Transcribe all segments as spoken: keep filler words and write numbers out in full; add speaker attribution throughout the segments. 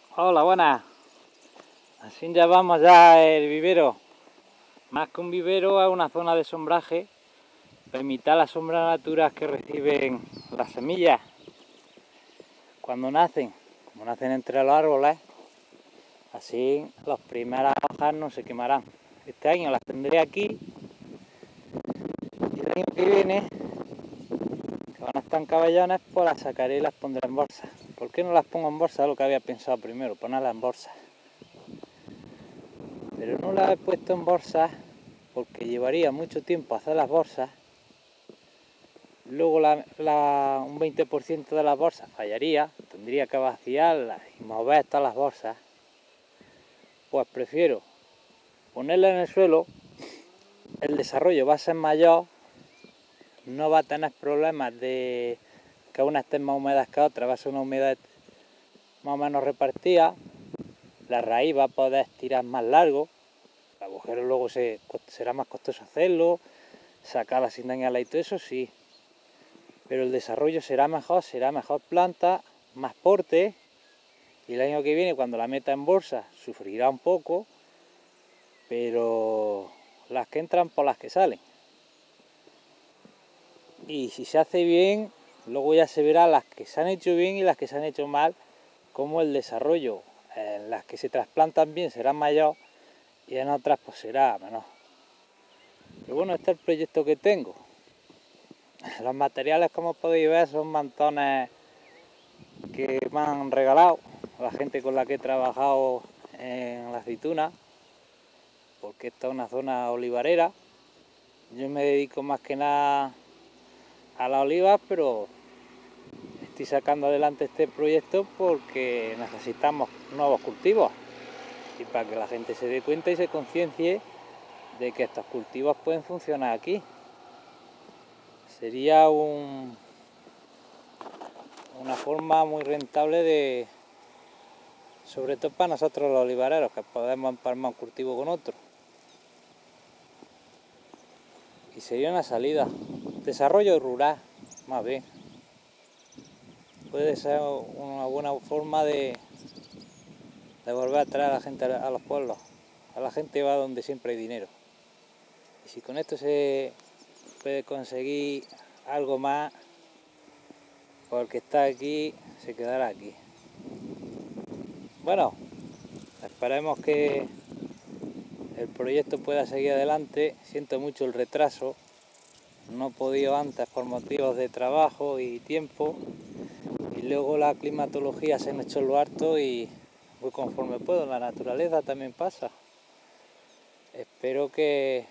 Speaker 1: Hola, buenas. Así ya vamos ya el vivero. Más que un vivero, es una zona de sombraje para imitar las sombras naturas que reciben las semillas cuando nacen. Como nacen entre los árboles, así las primeras hojas no se quemarán. Este año las tendré aquí y el año que viene, que van a estar en cabellones, pues las sacaré y las pondré en bolsa. ¿Por qué no las pongo en bolsa? Es lo que había pensado primero, ponerlas en bolsa. Pero no las he puesto en bolsas porque llevaría mucho tiempo hacer las bolsas. Luego la, la, un veinte por ciento de las bolsas fallaría, tendría que vaciarlas y mover todas las bolsas. Pues prefiero ponerla en el suelo, el desarrollo va a ser mayor, no va a tener problemas de que unas estén más húmedas que otras, va a ser una humedad más o menos repartida, la raíz va a poder estirar más largo, el agujero luego se, será más costoso hacerlo, sacarla sin dañarla y todo eso sí, pero el desarrollo será mejor, será mejor planta, más porte, y el año que viene cuando la meta en bolsa sufrirá un poco, pero las que entran por las que salen. Y si se hace bien, luego ya se verá las que se han hecho bien y las que se han hecho mal, como el desarrollo en las que se trasplantan bien será mayor y en otras pues será menor. Pero bueno, este es el proyecto que tengo. Los materiales, como podéis ver, son mantones que me han regalado la gente con la que he trabajado en la aceituna, porque esta es una zona olivarera. Yo me dedico más que nada a las olivas, pero estoy sacando adelante este proyecto porque necesitamos nuevos cultivos y para que la gente se dé cuenta y se conciencie de que estos cultivos pueden funcionar aquí. Sería un, una forma muy rentable de, sobre todo para nosotros los olivareros, que podemos empalmar un cultivo con otro. Y sería una salida, desarrollo rural, más bien. Puede ser una buena forma de, de volver a traer a la gente a los pueblos. A la gente va donde siempre hay dinero. Y si con esto se puede conseguir algo más, pues el que está aquí se quedará aquí. Bueno, esperemos que el proyecto pueda seguir adelante. Siento mucho el retraso. No he podido antes por motivos de trabajo y tiempo. Y luego la climatología se me echó lo harto y voy conforme puedo. La naturaleza también pasa. Espero que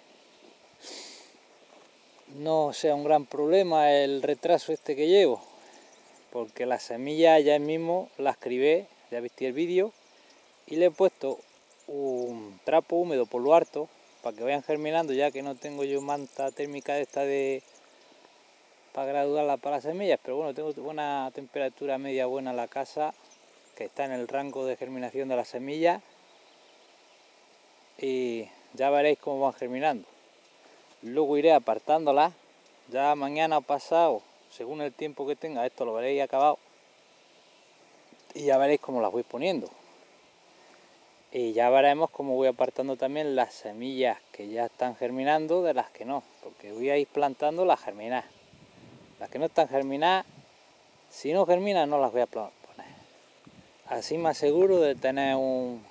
Speaker 1: no sea un gran problema el retraso este que llevo, porque las semillas ya mismo las crivé, ya viste el vídeo, y le he puesto un trapo húmedo por lo harto para que vayan germinando, ya que no tengo yo manta térmica esta de para graduarla para las semillas, pero bueno, tengo buena temperatura media buena en la casa, que está en el rango de germinación de las semillas, y ya veréis cómo van germinando. Luego iré apartándolas, ya mañana o pasado, según el tiempo que tenga, esto lo veréis acabado, y ya veréis cómo las voy poniendo. Y ya veremos cómo voy apartando también las semillas que ya están germinando de las que no, porque voy a ir plantando las germinadas. Las que no están germinadas, si no germinan no las voy a poner. Así me aseguro de tener un,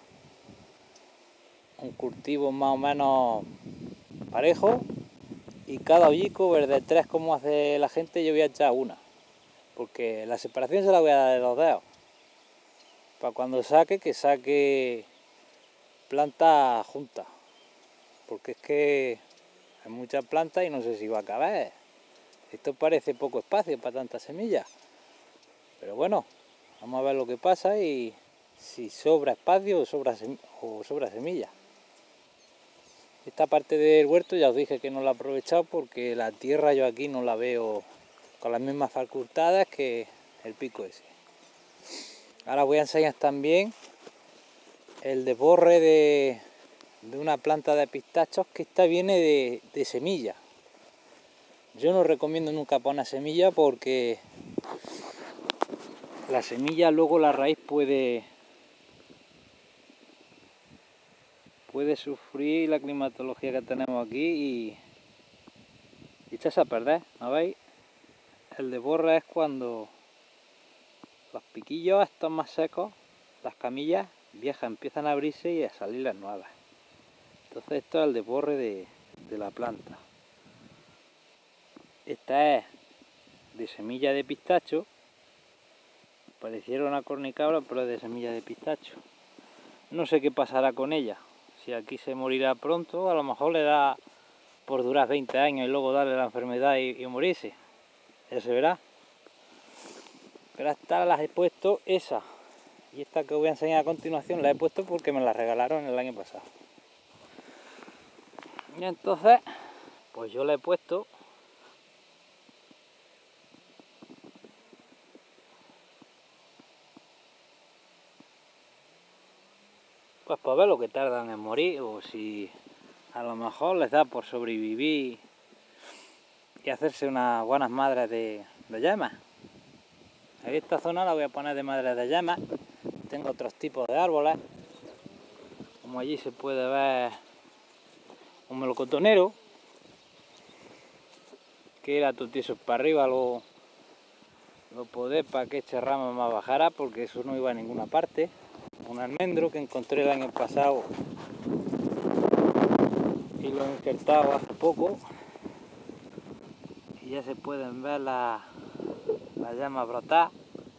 Speaker 1: un cultivo más o menos parejo, y cada hoyico verde tres como hace la gente yo voy a echar una, porque la separación se la voy a dar de los dedos, para cuando saque, que saque plantas juntas, porque es que hay muchas plantas y no sé si va a caber. Esto parece poco espacio para tantas semillas, pero bueno, vamos a ver lo que pasa y si sobra espacio o sobra, sem o sobra semilla. Esta parte del huerto ya os dije que no la he aprovechado porque la tierra yo aquí no la veo con las mismas facultades que el pico ese. Ahora voy a enseñar también el desborre de, de una planta de pistachos, que esta viene de, de semilla. Yo no recomiendo nunca poner semilla porque la semilla luego la raíz puede, puede sufrir la climatología que tenemos aquí y, y echarse a perder, ¿no veis? El desborre es cuando los piquillos estos más secos, las camillas viejas empiezan a abrirse y a salir las nuevas. Entonces esto es el desborre de, de la planta. Esta es de semilla de pistacho, pareciera una cornicabra pero es de semilla de pistacho. No sé qué pasará con ella, si aquí se morirá pronto, a lo mejor le da por durar veinte años y luego darle la enfermedad y, y morirse, ya se verá. Pero hasta las he puesto esa, y esta que os voy a enseñar a continuación la he puesto porque me la regalaron el año pasado. Y entonces, pues yo la he puesto pues para ver lo que tardan en morir, o si a lo mejor les da por sobrevivir y hacerse unas buenas madres de, de yemas. En esta zona la voy a poner de madres de yemas. Tengo otros tipos de árboles, como allí se puede ver un melocotonero, que era totieso para arriba, lo, lo podé para que este ramo más bajara, porque eso no iba a ninguna parte. Un almendro que encontré el año pasado y lo he injertado hace poco, y ya se pueden ver las la llamas brotar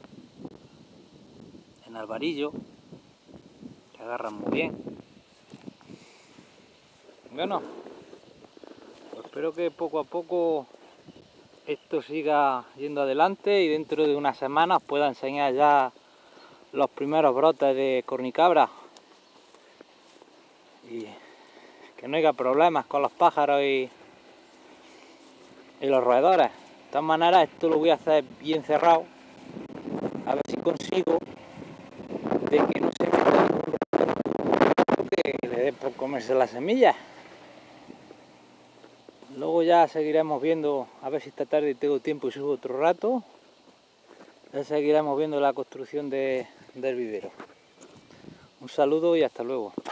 Speaker 1: en albarillo, que agarran muy bien. Bueno, pues espero que poco a poco esto siga yendo adelante y dentro de unas semanas os pueda enseñar ya los primeros brotes de cornicabra y que no haya problemas con los pájaros y, y los roedores. De todas maneras, esto lo voy a hacer bien cerrado, a ver si consigo de que no se meta ningún roedor que le dé por comerse las semillas. Luego ya seguiremos viendo, a ver si esta tarde tengo tiempo y subo otro rato. Ya seguiremos viendo la construcción de, del vivero. Un saludo y hasta luego.